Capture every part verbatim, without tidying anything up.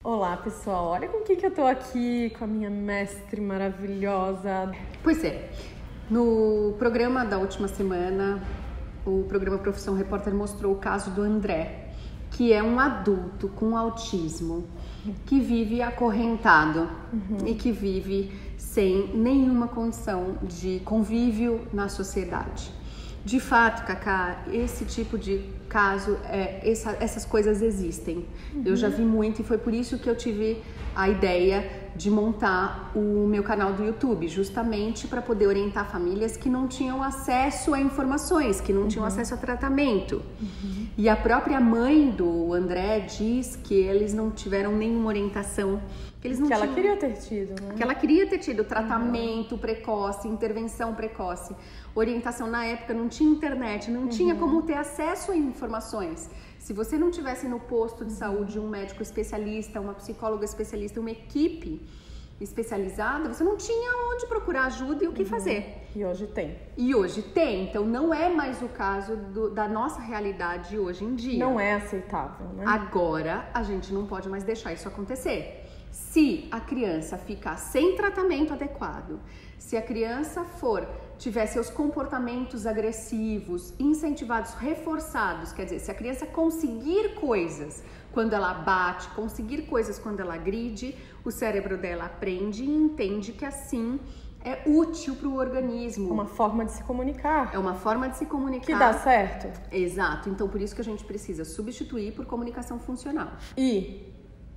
Olá, pessoal. Olha com quem que eu tô aqui, com a minha mestre maravilhosa. Pois é, no programa da última semana, o programa Profissão Repórter mostrou o caso do André, que é um adulto com autismo, que vive acorrentado uhum. e que vive sem nenhuma condição de convívio na sociedade. De fato, Cacá, esse tipo de caso, é, essa, essas coisas existem. Uhum. Eu já vi muito e foi por isso que eu tive a ideia de montar o meu canal do YouTube, justamente para poder orientar famílias que não tinham acesso a informações, que não uhum. tinham acesso a tratamento. Uhum. E a própria mãe do André diz que eles não tiveram nenhuma orientação. Que, eles não que tinham, ela queria ter tido, né? Que ela queria ter tido tratamento uhum. precoce, intervenção precoce. Orientação na época, não tinha internet, não uhum. tinha como ter acesso a informações. Se você não tivesse no posto de saúde um médico especialista, uma psicóloga especialista, uma equipe especializada, você não tinha onde procurar ajuda e o que uhum. fazer. E hoje tem. E hoje tem. Então não é mais o caso do, da nossa realidade hoje em dia. Não é aceitável, né? Agora a gente não pode mais deixar isso acontecer. Se a criança ficar sem tratamento adequado, se a criança for tiver seus comportamentos agressivos, incentivados, reforçados, quer dizer, se a criança conseguir coisas quando ela bate, conseguir coisas quando ela agride, o cérebro dela aprende e entende que assim é útil para o organismo. Uma forma de se comunicar. É uma forma de se comunicar. Que dá certo. Exato. Então, por isso que a gente precisa substituir por comunicação funcional. E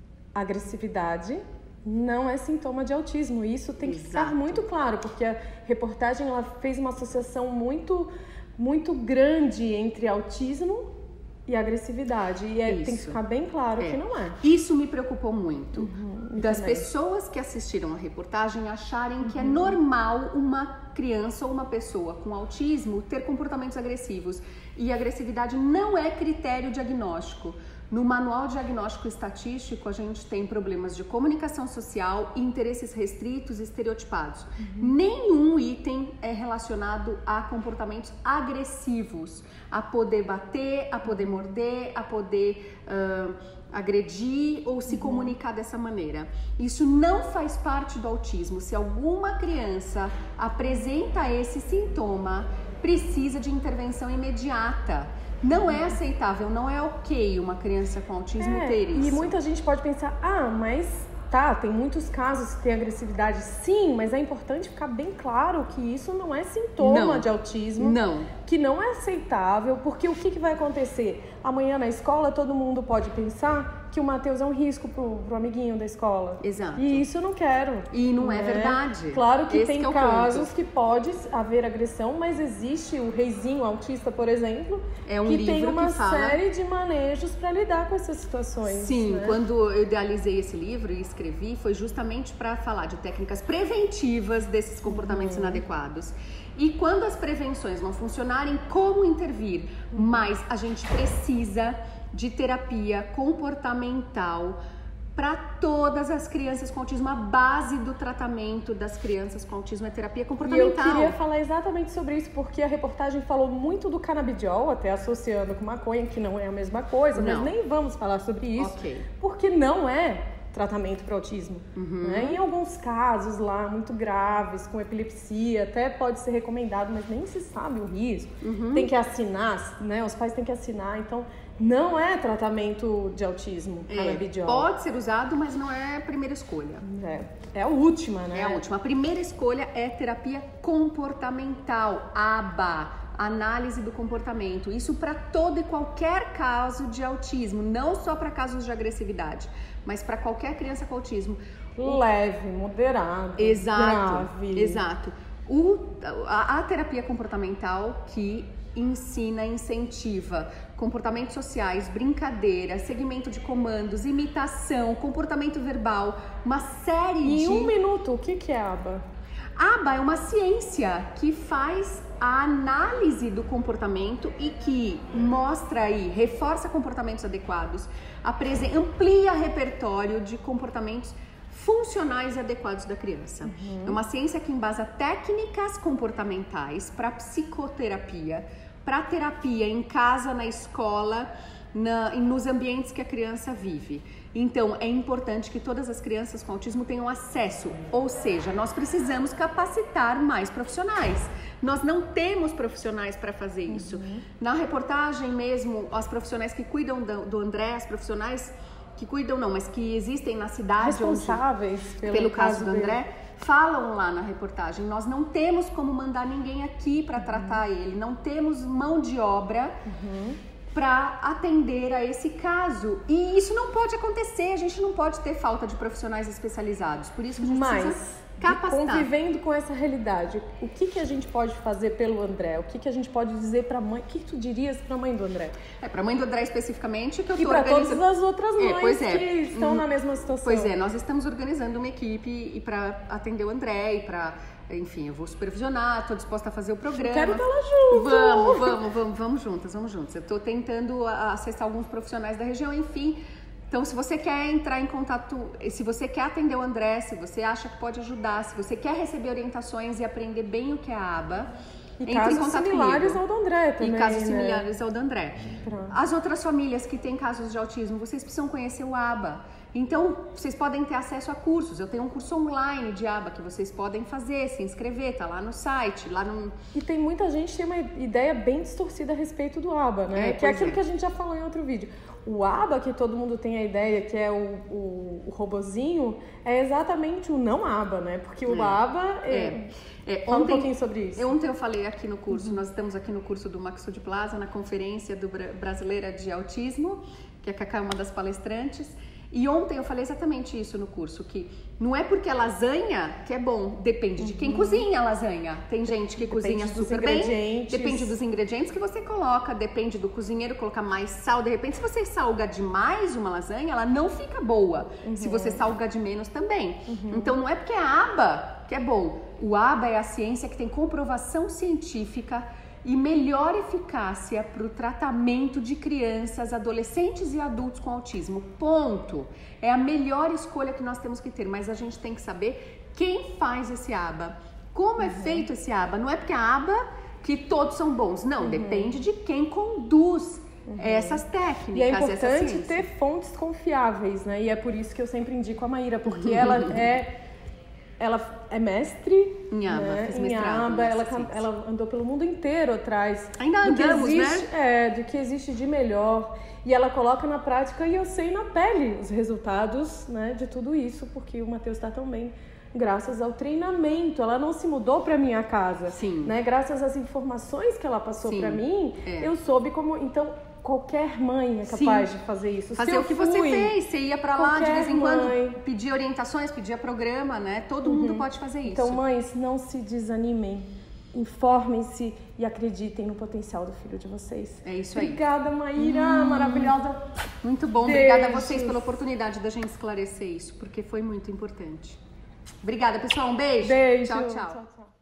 agressividade não é sintoma de autismo. Isso tem que Exato. Ficar muito claro, porque a reportagem ela fez uma associação muito, muito grande entre autismo e agressividade. E é, tem que ficar bem claro é. que não é. Isso me preocupou muito. Uhum, das também. pessoas que assistiram a reportagem acharem uhum. que é normal uma criança ou uma pessoa com autismo ter comportamentos agressivos. E agressividade não é critério diagnóstico. No Manual Diagnóstico Estatístico, a gente tem problemas de comunicação social e interesses restritos e estereotipados. Uhum. Nenhum item é relacionado a comportamentos agressivos, a poder bater, a poder morder, a poder uh, agredir ou se uhum. comunicar dessa maneira. Isso não faz parte do autismo. Se alguma criança apresenta esse sintoma, precisa de intervenção imediata. Não é aceitável, não é ok uma criança com autismo é, ter isso. E muita gente pode pensar, ah, mas tá, tem muitos casos que tem agressividade. Sim, mas é importante ficar bem claro que isso não é sintoma não, de autismo. Não. Que não é aceitável, porque o que, que vai acontecer? Amanhã na escola todo mundo pode pensar que o Matheus é um risco pro, pro amiguinho da escola. Exato. E isso eu não quero. E não né? é verdade. Claro que Esse tem que é casos ponto. que pode haver agressão, mas existe o Reizinho Autista, por exemplo, é um que livro tem uma que fala... série de manejos para lidar com essas situações. Sim, né? Quando eu idealizei esse livro e escrevi, foi justamente para falar de técnicas preventivas desses comportamentos uhum. inadequados. E quando as prevenções não funcionarem, como intervir? Mas a gente precisa de terapia comportamental para todas as crianças com autismo. A base do tratamento das crianças com autismo é terapia comportamental. E eu queria falar exatamente sobre isso, porque a reportagem falou muito do canabidiol, até associando com maconha, que não é a mesma coisa, não. mas nem vamos falar sobre isso, okay. porque não é tratamento para autismo. Uhum. Né? Em alguns casos lá, muito graves, com epilepsia, até pode ser recomendado, mas nem se sabe o risco. Uhum. Tem que assinar, né? Os pais têm que assinar, então não é tratamento de autismo, é, canabidiol. Pode ser usado, mas não é a primeira escolha. É, é a última, né? É a última. A primeira escolha é terapia comportamental, A B A. Análise do comportamento, isso para todo e qualquer caso de autismo, não só para casos de agressividade, mas para qualquer criança com autismo. Leve, moderado, exato, grave. Exato. O, a, a terapia comportamental que ensina, incentiva comportamentos sociais, brincadeira, segmento de comandos, imitação, comportamento verbal, uma série em de... Em um minuto, o que, que é A B A? A B A é uma ciência que faz a análise do comportamento e que mostra aí, reforça comportamentos adequados, amplia repertório de comportamentos funcionais e adequados da criança. Uhum. É uma ciência que embasa técnicas comportamentais para psicoterapia, para terapia em casa, na escola, na, nos ambientes que a criança vive. Então, é importante que todas as crianças com autismo tenham acesso, ou seja, nós precisamos capacitar mais profissionais. Nós não temos profissionais para fazer isso. Uhum. Na reportagem mesmo, as profissionais que cuidam do, do André, as profissionais que cuidam não, mas que existem na cidade responsáveis onde, pelo, pelo caso, caso do André, dele. Falam lá na reportagem, nós não temos como mandar ninguém aqui para tratar uhum. ele, não temos mão de obra uhum. para atender a esse caso. E isso não pode acontecer, a gente não pode ter falta de profissionais especializados, por isso que a gente Mas, precisa capacitar. Convivendo com essa realidade, o que, que a gente pode fazer pelo André? O que, que a gente pode dizer para a mãe? O que, que tu dirias para a mãe do André? É, para a mãe do André especificamente, que eu E para organizando... todas as outras mães é, pois é. que estão uhum. na mesma situação. Pois é, nós estamos organizando uma equipe e para atender o André e para... Enfim, eu vou supervisionar, estou disposta a fazer o programa. Eu quero estar lá junto. Vamos, vamos, vamos, vamos juntas, vamos juntas. Eu estou tentando acessar alguns profissionais da região, enfim... Então, se você quer entrar em contato, se você quer atender o André, se você acha que pode ajudar, se você quer receber orientações e aprender bem o que é a aba, e entre casos em contato similares comigo. Ao do André também, E casos né? similares ao do André. Pronto. As outras famílias que têm casos de autismo, vocês precisam conhecer o aba. Então, vocês podem ter acesso a cursos. Eu tenho um curso online de aba que vocês podem fazer, se inscrever, tá lá no site, lá no... E tem muita gente que tem uma ideia bem distorcida a respeito do aba, né? É, que é aquilo é. que a gente já falou em outro vídeo. O aba, que todo mundo tem a ideia que é o, o, o robozinho, é exatamente o não aba, né? Porque o é. aba é... é. Fala ontem, um pouquinho sobre isso. Ontem eu falei aqui no curso, uhum. nós estamos aqui no curso do Maxud Plaza, na conferência do Brasileira de Autismo, que a Cacá é uma das palestrantes. E ontem eu falei exatamente isso no curso, que não é porque é lasanha que é bom, depende de quem uhum. cozinha a lasanha. Tem gente que depende cozinha super bem, depende dos ingredientes que você coloca, depende do cozinheiro colocar mais sal. De repente, se você salga demais uma lasanha, ela não fica boa. Uhum. Se você salga de menos também. Uhum. Então não é porque é aba que é bom. O aba é a ciência que tem comprovação científica e melhor eficácia para o tratamento de crianças, adolescentes e adultos com autismo. Ponto. É a melhor escolha que nós temos que ter, mas a gente tem que saber quem faz esse aba, como é uhum. feito esse aba. Não é porque a aba que todos são bons, não, uhum. depende de quem conduz uhum. essas técnicas. E é importante ter fontes confiáveis, né? E é por isso que eu sempre indico a Maíra, porque ela é... Ela é mestre em aba, né? Fiz em aba, ela, ela andou pelo mundo inteiro atrás Ainda do andamos, que existe, né? É, do que existe de melhor. E ela coloca na prática e eu sei na pele os resultados, né, de tudo isso, porque o Matheus está tão bem graças ao treinamento. Ela não se mudou para minha casa. Sim. Né? Graças às informações que ela passou para mim, é. eu soube como... Então, qualquer mãe é capaz Sim. de fazer isso. Fazer Se o que fui, você fez, você ia pra lá de vez em quando, mãe... pedir orientações, pedir programa, né? Todo uhum. mundo pode fazer isso. Então, mães, não se desanimem, informem-se e acreditem no potencial do filho de vocês. É isso aí. Obrigada, Maíra, hum. maravilhosa. Muito bom, Beijos. Obrigada a vocês pela oportunidade da gente esclarecer isso, porque foi muito importante. Obrigada, pessoal, um beijo. Beijo. Tchau, tchau. tchau, tchau.